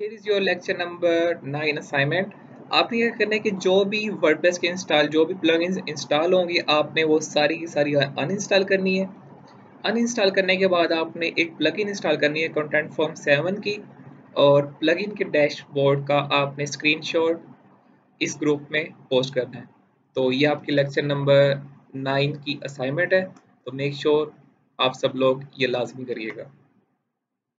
Here is your lecture number 9 assignment. आपने क्या करना है कि जो भी वर्डप्रेस के जो भी प्लगइन्स इंस्टॉल होंगी आपने वो सारी की सारी अनइंस्टॉल करनी है। अनइंस्टॉल करने के बाद आपने एक प्लगइन इंस्टॉल करनी है कंटेंट फॉर्म 7 की, और प्लगइन के डैशबोर्ड का आपने स्क्रीनशॉट इस ग्रुप में पोस्ट करना है। तो ये आपकी लेक्चर नंबर 9 की असाइनमेंट है, तो मेक श्योर आप सब लोग ये लाजमी करिएगा।